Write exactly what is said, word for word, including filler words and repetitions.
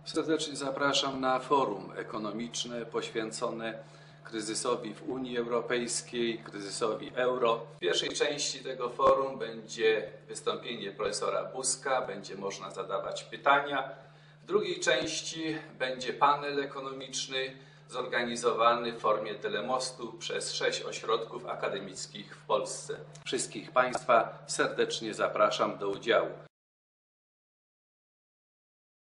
Serdecznie zapraszam na forum ekonomiczne poświęcone kryzysowi w Unii Europejskiej, kryzysowi euro. W pierwszej części tego forum będzie wystąpienie profesora Buzka, będzie można zadawać pytania. W drugiej części będzie panel ekonomiczny zorganizowany w formie telemostu przez sześć ośrodków akademickich w Polsce. Wszystkich Państwa serdecznie zapraszam do udziału.